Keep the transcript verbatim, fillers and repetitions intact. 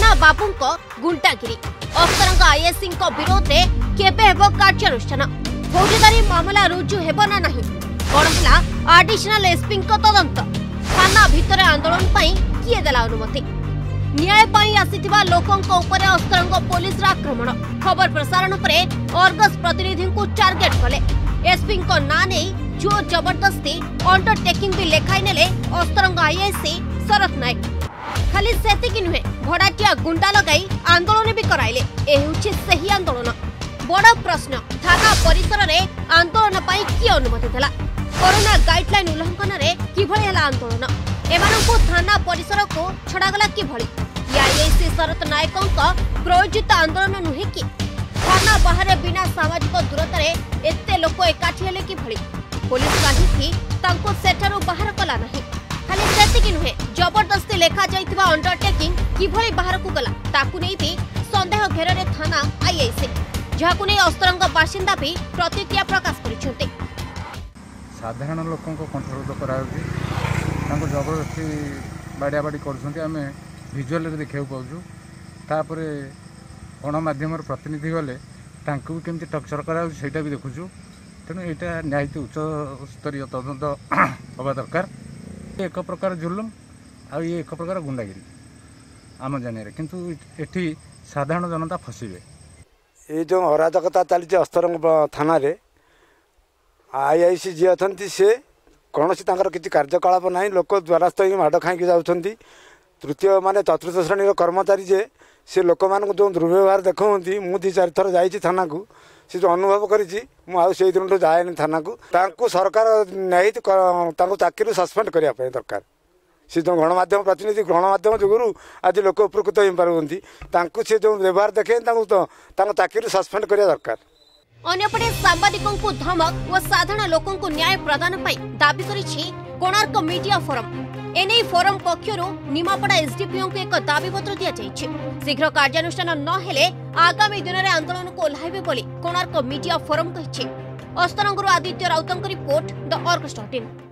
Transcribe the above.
थाना बाबूंको गुंडागिरी अफसरଙ୍କ आईएससी विरोध में केबे हेबो कार्यानुष्ठान फौजदारी मामला रुजु हेबो ना नहीं कौन है आडिशनल एसपी तदंत थाना भितर आंदोलन पाई किए देला अनुमति न्याय पाई आसीथिबा लोकंक ऊपर अफसरଙ୍କ पुलिस आक्रमण खबर प्रसारण परे अर्गस प्रतिनिधि को टार्गेट कले एसपी को ना नहीं जोर जबरदस्ती अंडरटेकिंग भी लेखाई नेले अफसरଙ୍କ आईएससी शरत नायक खाली सेतिकी नुहे भड़ाटिया गुंडा लगाई आंदोलन भी कराइले ए हेउछि सही आंदोलन बड़ प्रश्न थाना परिसर रे आंदोलन पाई की अनुमति देला कोरोना गाइडलाइन उल्लंघन रे किभଳି ହେଲା आंदोलन एमानंको थाना परिसर को छड़ागला किभଳି आईएससी शरत नायकंक प्रयोजित आंदोलन नुहे कि थाना बाहर बिना सामाजिक दूरता रे एते लोक एकाठी हेले किभଳି पुलिस काहीकि तांको सेठारु बाहर कला नाही खाली सेतिकी नुहे जबरदस्ती लेखा जाइतिबा अंडरटेकिंग किभଳି बाहर को गला ताकु नै भी संदेह घेରରେ थाना आईएससी जहाकु नै अस्तरंग बासिंदा भी प्रतिक्रिया प्रकाश करिसेंते साधारण लोकों को कंट्रोल कराउछि तांको जबरदस्ती बाडिया बाडी करछन्ती आमे विजुअल रे देखियो पाउछु तापरे गणमाध्यम प्रतिनिधि गले तांको भी केमती टक्चर कराउछि सेटा भी देखुछु तेणु यहाँ न्यायिक उच्च स्तरीय तदंत हवा दरकार एक प्रकार जुलुम आ ये एक प्रकार गुंडागिरी आम जानिए किंतु एठी साधारण जनता फसबे ये जो अराजकता चली अस्तरंग थाना रे आईआईसी जी अच्छा सी कौन सी किसी कार्यकलाप ना लोक द्वारस्थ माड़ खाई जाऊँगी तृतीय माने चतुर्थ श्रेणी कर्मचारी जे सी लोक मान जो दुर्व्यवहार देखते मुझे दी चार थर जाइए थाना को सी जो अनुभव करी मुझे दिन जाए थाना को सरकार न्यायिक चाकरी सस्पेंड करने दरकार सी जो गणमाध्यम प्रतिनिधि गणमाध्यम जुगुरु आज लोक उपकृत हो पार्टी सी जो व्यवहार देखे चाकरी सस्पेंड करने दरकार अन्यपटे सांबादिकों को धमक और साधारण लोकों को न्याय प्रदान पाई दाबी करिछि कोणार्क मीडिया फोरम एने फोरम पक्षरु निमापड़ा एसडीपीओ को एक दाबी पत्र दिया जाइछि शीघ्र कार्यानुष्ठान न हेले आगामी दिन में आंदोलन को ओह्लाइबे बोली कोणार्क मीडिया फोरम कहिछि अस्तरंगरु आदित्य राउतंक report the Argus dot in.